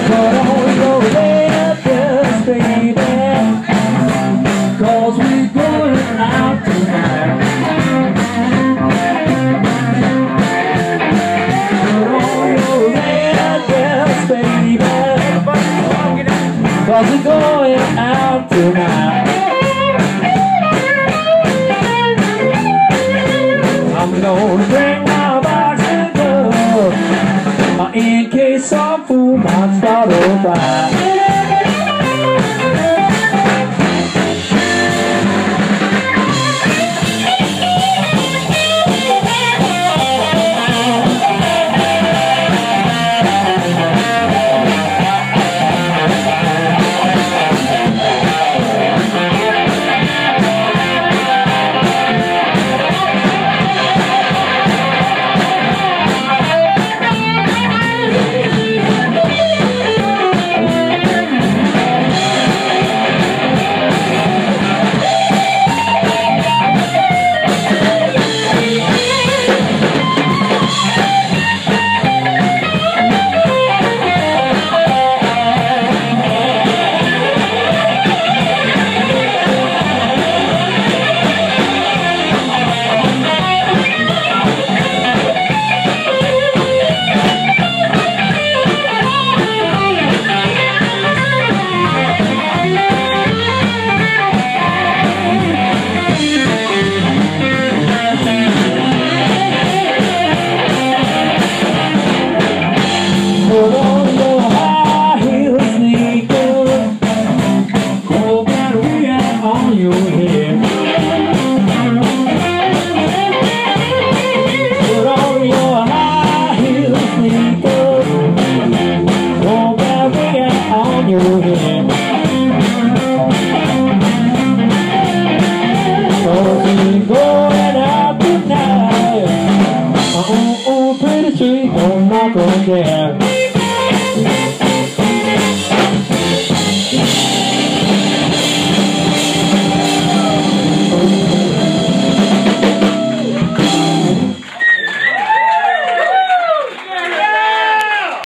Put on your red dress, baby, 'cause we're going out tonight. Put on your red dress, baby, 'cause we're going out tonight. I'm gonna bring my bicycle in case some fool might start a fight.